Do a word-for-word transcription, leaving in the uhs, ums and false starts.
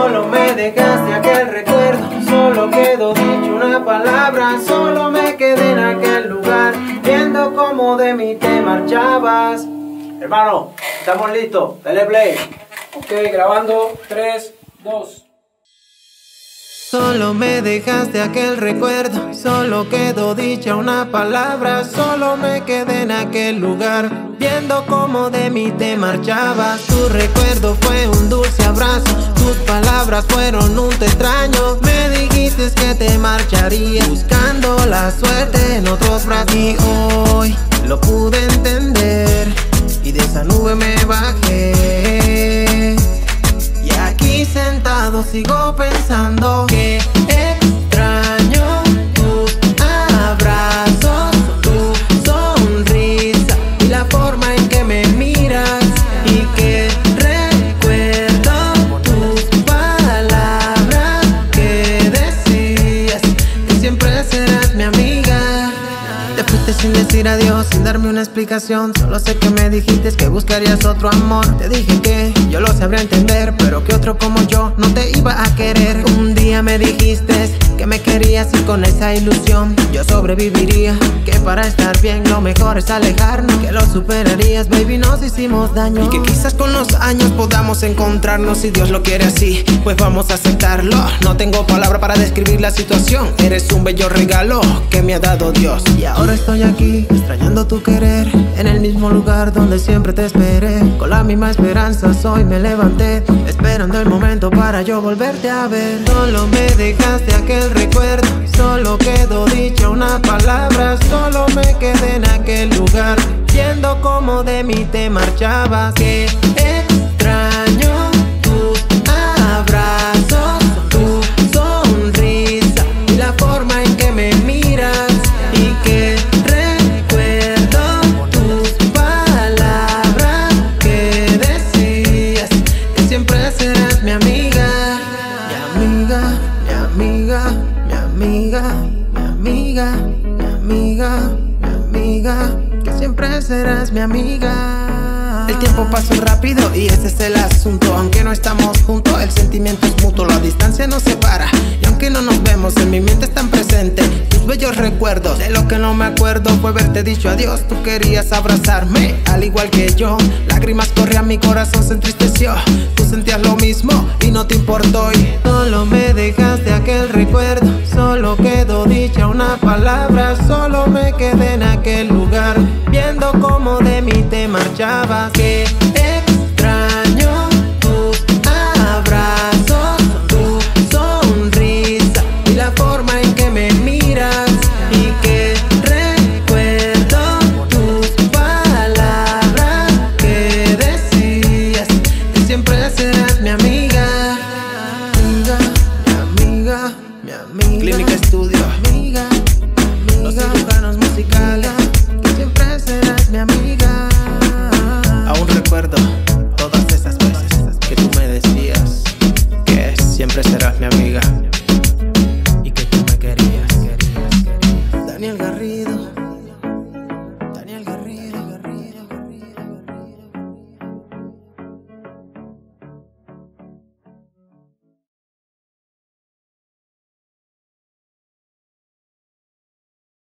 Solo me dejaste aquel recuerdo, solo quedó dicho una palabra. Solo me quedé en aquel lugar, viendo cómo de mí te marchabas. Hermano, estamos listos, dale play. Ok, grabando, tres, dos. Solo me dejaste aquel recuerdo, solo quedó dicha una palabra. Solo me quedé en aquel lugar, viendo cómo de mí te marchabas. Tu recuerdo fue un dulce abrazo, tus palabras fueron un te extraño. Me dijiste que te marcharías, buscando la suerte en otros brazos. Y hoy lo pude entender, y de esa nube me bajé. Y aquí sentado sigo pensando que extraño tus abrazos, tu sonrisa y la forma en que me miras. Y que recuerdo tus palabras que decías, que siempre serás mi amiga. Te fuiste sin decir adiós, sin darme una explicación. Solo sé que me dijiste que buscarías otro amor. Te dije que yo lo sabría entender, pero que otro como yo no te iba a querer. Un día me dijiste que me querías y con esa ilusión yo sobreviviría. Que para estar bien lo mejor es alejarnos, que lo superarías, baby, nos hicimos daño. Y que quizás con los años podamos encontrarnos, si Dios lo quiere así, pues vamos a aceptarlo. No tengo palabra para describir la situación, eres un bello regalo que me ha dado Dios. Y ahora estoy aquí, extrañando tu querer, en el mismo lugar donde siempre te esperé. Con la misma esperanza hoy me levanté, esperando el momento para yo volverte a ver. Solo me dejaste aquel recuerdo, solo quedó dicha una palabra. Solo me quedé en aquel lugar, viendo cómo de mí te marchabas. Que extraño tus abrazos, tu sonrisa y la forma en que me miras. Y que recuerdo tus palabras que decías, que siempre serás mi amiga. Mi amiga, mi amiga, mi amiga, mi amiga, mi amiga, mi amiga, que siempre serás mi amiga. El tiempo pasó rápido y ese es el asunto. Aunque no estamos juntos, el sentimiento es mutuo. La distancia nos separa y aunque no nos vemos, en mi mente están presentes tus bellos recuerdos. De lo que no me acuerdo fue verte dicho adiós. Tú querías abrazarme, al igual que yo. Lágrimas corrían, mi corazón se entristeció. Tú sentías lo mismo y no te importó. Y solo me dejaste aquel recuerdo, solo quedó dicha una palabra. Solo me quedé en aquel lugar, viendo cómo de mí te marchabas. Que extraño tus abrazos, tu sonrisa y la forma en que me miras. Y que recuerdo tus palabras que decías, que siempre serás mi amiga. Amiga, mi amiga, mi amiga. Clínica Estudio, amiga, amiga. Los cirujanos musicales, que siempre serás mi amiga. Aún recuerdo todas esas veces que tú me decías que siempre serás mi amiga y que tú me querías. Daniel Garrido.